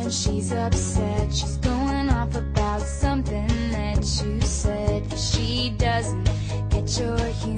when she's upset. She's going off about something that you said. She doesn't get your humor.